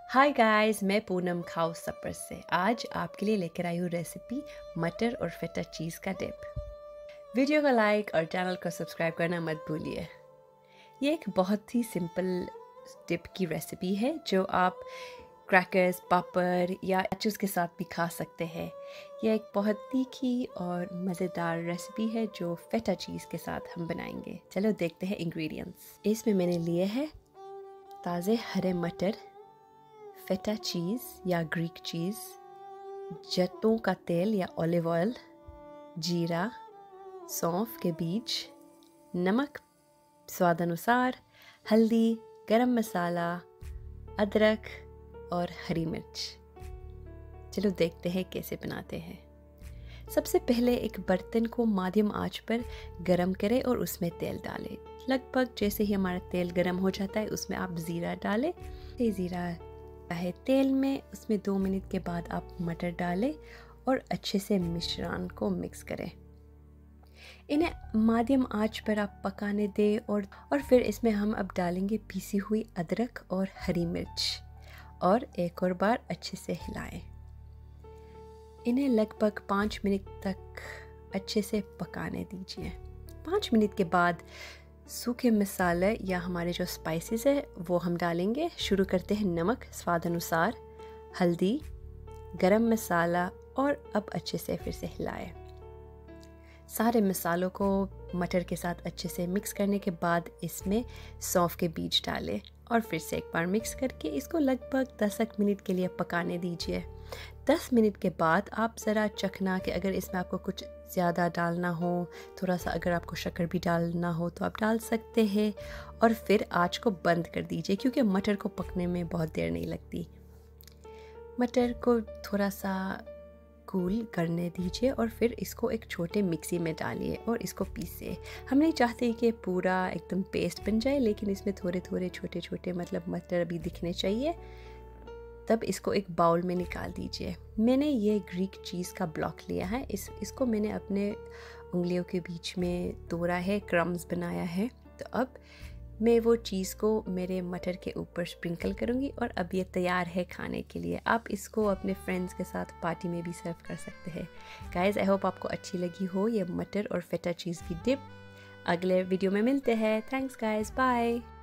Hi guys, मैं पूनम खाओ सपर से आज आपके लिए लेकर आई हूँ रेसिपी मटर और फेटा चीज़ का डिप। वीडियो को लाइक और चैनल को सब्सक्राइब करना मत भूलिए। ये एक बहुत ही सिंपल डिप की रेसिपी है जो आप क्रैकर्स, पापड़ या अचूस के साथ भी खा सकते हैं। यह एक बहुत तीखी और मज़ेदार रेसिपी है जो फेटा चीज़ के साथ हम बनाएंगे। चलो देखते हैं इंग्रेडिएंट्स। इसमें मैंने लिए हैं ताज़े हरे मटर, फेटा चीज़ या ग्रीक चीज़, जैतून का तेल या ऑलिव ऑयल, जीरा, सौंफ के बीज, नमक स्वादानुसार, हल्दी, गरम मसाला, अदरक और हरी मिर्च। चलो देखते हैं कैसे बनाते हैं। सबसे पहले एक बर्तन को मध्यम आंच पर गरम करें और उसमें तेल डालें। लगभग जैसे ही हमारा तेल गरम हो जाता है उसमें आप ज़ीरा डालें। ज़ीरा है तेल में, उसमें 2 मिनट के बाद आप मटर डालें और अच्छे से मिश्रण को मिक्स करें। इन्हें मध्यम आंच पर आप पकाने दें और फिर इसमें हम अब डालेंगे पीसी हुई अदरक और हरी मिर्च और एक और बार अच्छे से हिलाएं। इन्हें लगभग 5 मिनट तक अच्छे से पकाने दीजिए। 5 मिनट के बाद सूखे मसाले या हमारे जो स्पाइसेस है वो हम डालेंगे। शुरू करते हैं नमक स्वादानुसार, हल्दी, गरम मसाला और अब अच्छे से फिर से हिलाएं। सारे मसालों को मटर के साथ अच्छे से मिक्स करने के बाद इसमें सौंफ के बीज डालें और फिर से एक बार मिक्स करके इसको लगभग 10 मिनट के लिए पकाने दीजिए। 10 मिनट के बाद आप ज़रा चखना कि अगर इसमें आपको कुछ ज़्यादा डालना हो, थोड़ा सा अगर आपको शक्कर भी डालना हो तो आप डाल सकते हैं और फिर आँच को बंद कर दीजिए क्योंकि मटर को पकने में बहुत देर नहीं लगती। मटर को थोड़ा सा कूल करने दीजिए और फिर इसको एक छोटे मिक्सी में डालिए और इसको पीसे। हम नहीं चाहते कि पूरा एकदम पेस्ट बन जाए, लेकिन इसमें थोड़े थोड़े छोटे छोटे मटर अभी दिखने चाहिए। तब इसको एक बाउल में निकाल दीजिए। मैंने ये ग्रीक चीज़ का ब्लॉक लिया है। इसको मैंने अपने उंगलियों के बीच में तोड़ा है, क्रम्स बनाया है। तो अब मैं वो चीज़ को मेरे मटर के ऊपर स्प्रिंकल करूँगी और अब ये तैयार है खाने के लिए। आप इसको अपने फ्रेंड्स के साथ पार्टी में भी सर्व कर सकते हैं। गाइस, आई होप आपको अच्छी लगी हो ये मटर और फेटा चीज़ की डिप। अगले वीडियो में मिलते हैं। Thanks guys, bye.